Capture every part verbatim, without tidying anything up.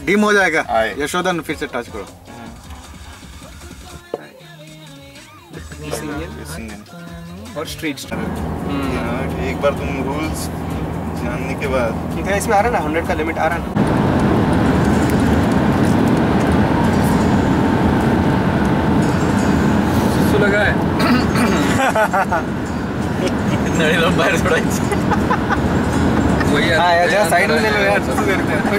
Dim हो जाएगा। यशोधन फिर से टच करो। और स्ट्रीट स्टाइल। एक बार तुम रूल्स जानने के बाद कितना इसमें आ रहा है ना, हंड्रेड का लिमिट आ रहा है ना। सुसु लगा है। नड़ी लोग बाहर थोड़ा वही हाँ यार जरा साइड में ले लो यार, सुसु करते हैं।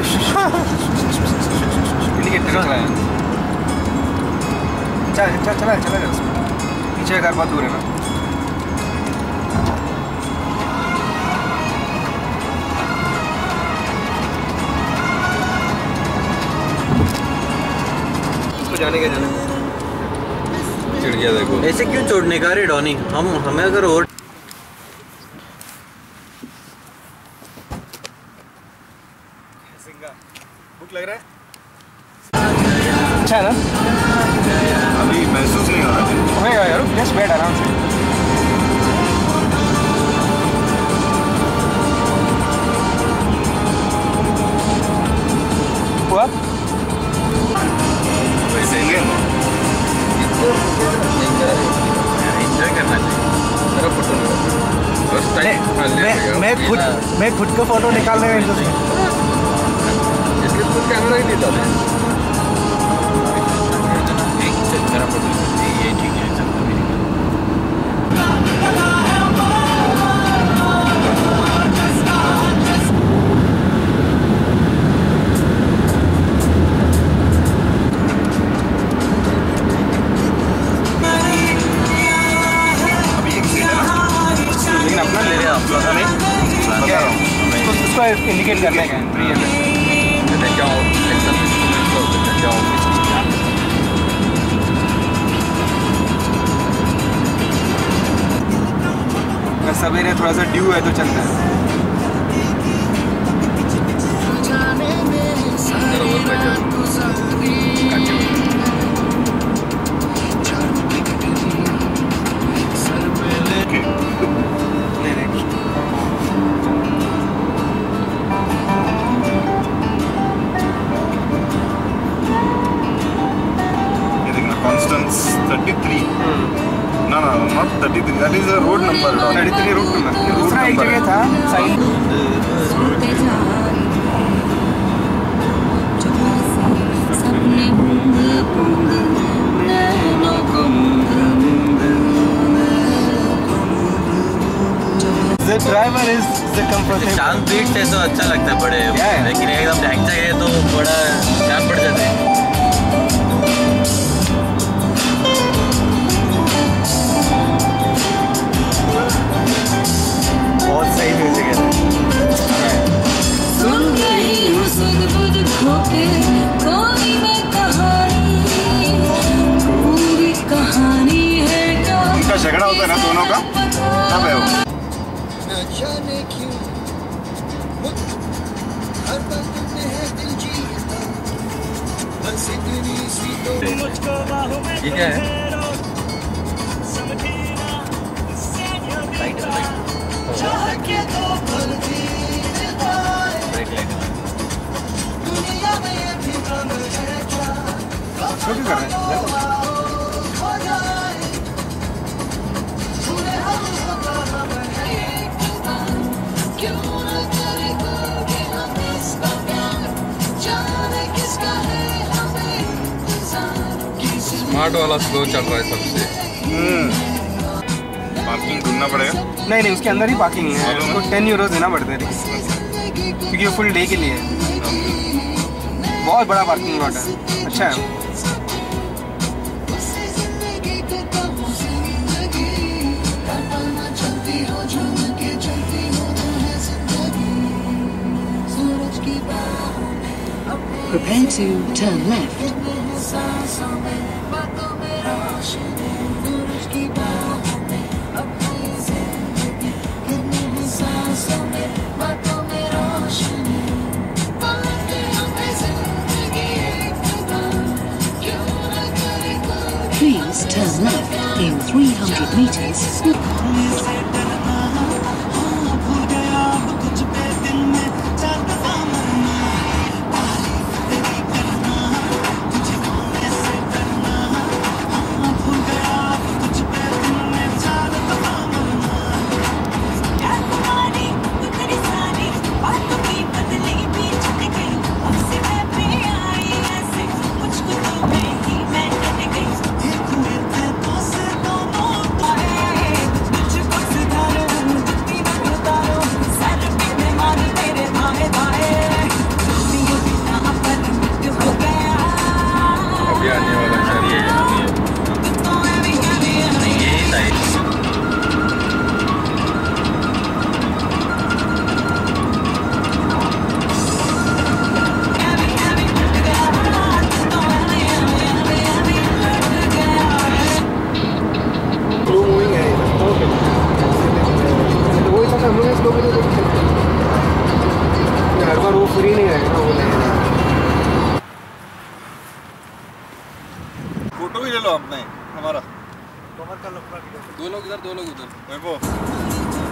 इंडिकेटर चला है। चल चल चला चला जा उसमें। पीछे घर बहुत दूर है ना। उसको जाने के जाने चिढ़ गया देखो। ऐसे क्यों छोड़ने का रे डॉनी, हम हमें अगर और भूख लग रहा है। अच्छा है ना? अभी महसूस नहीं हो रहा होएगा यार, जस्ट बैठ आराम से। हुआ? वैसे ही एंजॉय करना चाहिए। मेरा फोटो फर्स्ट टाइम मैं मैं खुद मैं खुद का फोटो निकालने में इंटरेस्ट है। इसलिए खुद कैमरा ही लेता था। मेरा फोटो ये ठीक है चलता मेरी। लेकिन अपना ले रहे आप लोग हमें क्या है उसको इंडिकेट करने का जाओ जाओ सवेरे थोड़ा सा ड्यू है तो चलता है। thirty-three. No, no, not thirty-three. That is a road number. thirty-three road number. दूसरा एक जगह था sign. The driver is the comfortable. शांत बीट से तो अच्छा लगता है बड़े, लेकिन एकदम ढंग जगह तो बड़ा जान पड़ जाते हैं। बहुत सही म्यूजिक है। सुन गई हूँ सुध-बुध खोके कोई मैं कहानी, पूरी कहानी है क्या? उनका झगड़ा होता है ना दोनों का, तब है वो। न जाने क्यों हर पल तुमने है दिल जीता, बस इतनी सी तो मुझको बाहों में ठीक है। जाके तो भर भी दुनिया में भी गम है क्या? क्या कर रहे हैं? हो जाए छूने हम होगा हम है क्यों न करे कोई हम इसका प्यार, जाने किसका है हमें इंतजार, किसी स्मार्ट वाला स्लो चल रहा है सबसे। पार्किंग ढूंढना पड़ेगा। नहीं नहीं उसके अंदर ही पार्किंग है, उसको टेन यूरो देना पड़ता है क्योंकि वो फुल डे के लिए है। बहुत बड़ा पार्किंग लॉट है, अच्छा है। Prepare to turn left. Please turn left in three hundred meters. दो लोग उधर। वैभव